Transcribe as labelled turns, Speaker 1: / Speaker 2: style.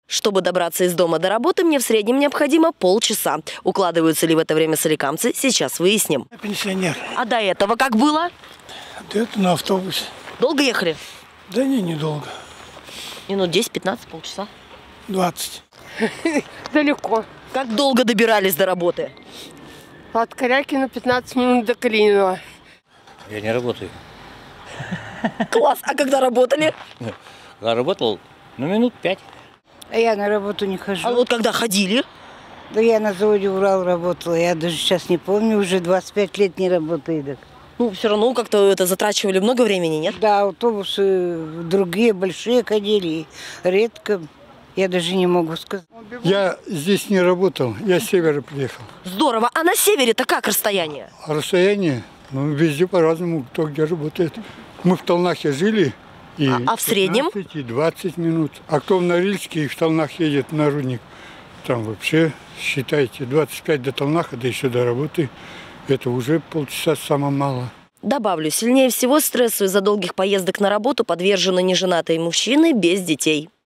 Speaker 1: Чтобы добраться из дома до работы, мне в среднем необходимо полчаса. Укладываются ли в это время соликамцы, сейчас выясним.
Speaker 2: Я пенсионер.
Speaker 1: А до этого как было?
Speaker 2: Да это на автобусе.
Speaker 1: Долго ехали?
Speaker 2: Да не, недолго.
Speaker 1: Минут 10-15, полчаса.
Speaker 2: 20.
Speaker 3: Далеко.
Speaker 1: Как долго добирались до работы?
Speaker 3: От Корякина 15 минут до Калинина.
Speaker 4: Я не работаю.
Speaker 1: Класс. А когда работали?
Speaker 4: Я работал, минут 5.
Speaker 5: А я на работу не хожу.
Speaker 1: А вот когда ходили?
Speaker 5: Да я на заводе «Урал» работала. Я даже сейчас не помню, уже 25 лет не работаю. Так.
Speaker 1: Ну, все равно как-то это затрачивали много времени, нет?
Speaker 5: Да, автобусы другие, большие ходили. Редко. Я даже не могу сказать.
Speaker 2: Я здесь не работал, я с севера приехал.
Speaker 1: Здорово. А на севере-то как расстояние?
Speaker 2: А расстояние, везде по-разному, кто где работает. Мы в Толнахе жили. И
Speaker 1: А в среднем?
Speaker 2: 15 и 20 минут. А кто в Норильске и в Толнах едет на Рудник, там вообще, считайте, 25 до Толнаха, да еще до работы. Это уже полчаса самое мало.
Speaker 1: Добавлю, сильнее всего стрессу из-за долгих поездок на работу подвержены неженатые мужчины без детей.